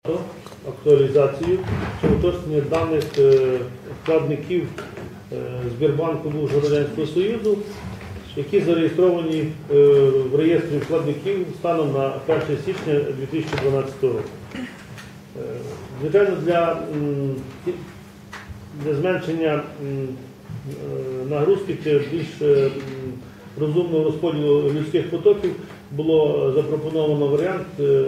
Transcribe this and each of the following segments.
Актуалізацію чи уточнення даних вкладників Сбербанку бувшого Радянського Союзу, які зареєстровані в реєстрі вкладників станом на 1 січня 2012 року. Звичайно, для зменшення нагрузки чи більш розумного розподілу людських потоків було запропоновано варіант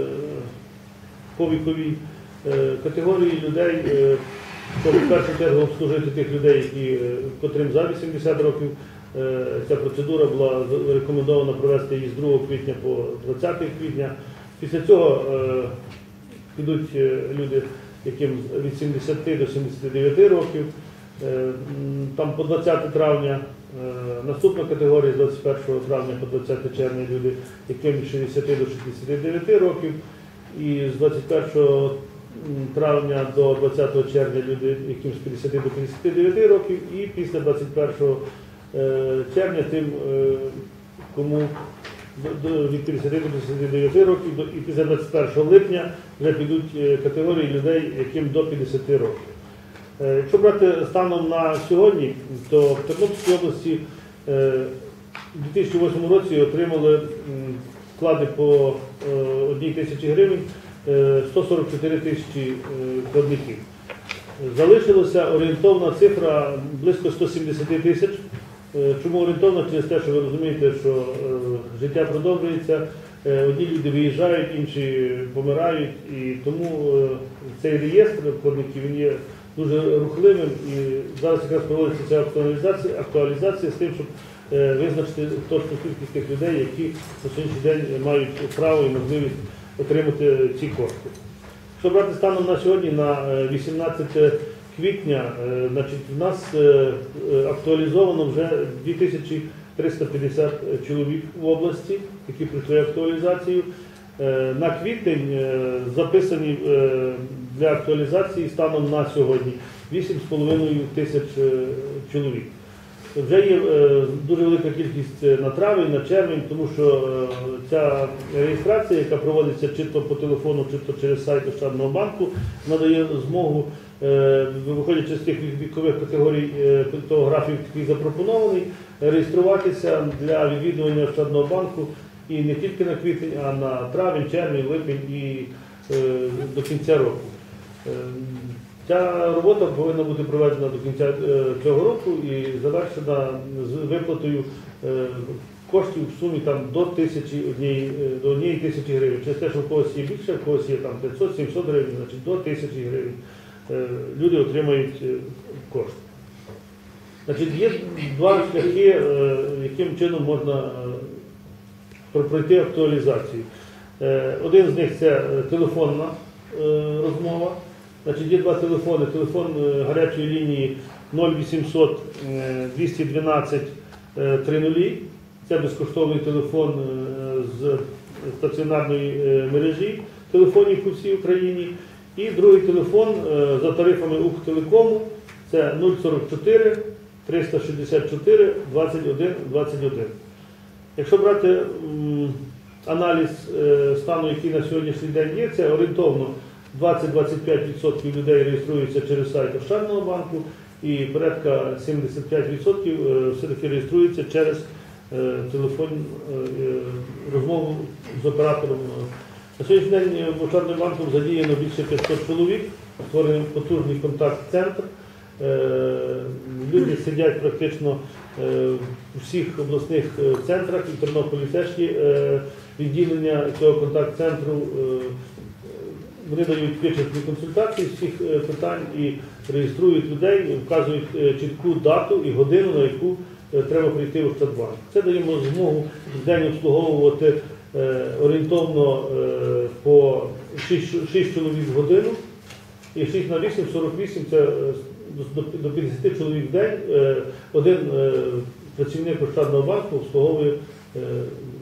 по віковій категорії людей, щоб в першу чергу обслужити тих людей, котрим за 80 років. Ця процедура була рекомендована провести її з 2 квітня по 20 квітня. Після цього підуть люди, яким від 70 до 79 років, там по 20 травня. Наступна категорія з 21 травня по 20 червня люди, яким від 60 до 69 років. І з 21 травня до 20 червня люди, яким з 50 до 59 років, і після 21 червня тим, кому від 50 до 59 років, і після 21 липня вже підуть категорії людей, яким до 50 років. Якщо брати станом на сьогодні, то в Тернопільській області у 2008 році отримали вклади по 1 тисячі гривень 144 тисячі вкладників. Залишилася орієнтовна цифра близько 170 тисяч. Чому орієнтовно? Через те, що ви розумієте, що життя продовжується, одні люди виїжджають, інші помирають, і тому цей реєстр вкладників він є дуже рухливим, і зараз якраз проводиться ця актуалізація з тим, щоб визначити точну кількість тих людей, які на сьогоднішній день мають право і можливість отримати ці кошти. Якщо брати станом на сьогодні, на 18 квітня, значить, в нас актуалізовано вже 2350 чоловік в області, які пройшли актуалізацію. На квітень записані для актуалізації станом на сьогодні 8,5 тисяч чоловік. Вже є дуже велика кількість на травень, на червень, тому що ця реєстрація, яка проводиться чи то по телефону, чи то через сайт Ощадного банку, надає змогу, виходячи з тих вікових категорій, того графіку, який запропонований, реєструватися для відвідування Ощадного банку і не тільки на квітень, а на травень, червень, липень і до кінця року. Ця робота повинна бути проведена до кінця цього року і завершена з виплатою коштів в сумі там, до 1 тисячі гривень. Через те, що в когось є більше, в когось є там 500-700 гривень, значить до 1000 гривень люди отримають кошти. Значить, є два шляхи, яким чином можна пройти актуалізацію. Один з них – це телефонна розмова. Значить, є два телефони. Телефон гарячої лінії 0800 212 30. Це безкоштовний телефон з стаціонарної мережі телефонів по всій Україні. І другий телефон за тарифами Укртелекому – це 044 364 21 21. Якщо брати аналіз стану, який на сьогоднішній день є, це орієнтовно 20-25% людей реєструються через сайт Ощадного банку і порядка 75% все-таки реєструються через розмову з оператором. На сьогоднішній день в Ощадному банку задіяно більше 500 чоловік, створений потужний контакт-центр. Люди сидять практично у всіх обласних центрах, і в Тернополі теж є відділення цього контакт-центру. Вони дають вичерпні консультації з всіх питань і реєструють людей, вказують чітку дату і годину, на яку треба прийти в Ощадбанк. Це даємо змогу в день обслуговувати орієнтовно по 6 чоловік в годину, і 6 на 8 – 48, це до 50 чоловік в день. Один працівник Ощадного банку обслуговує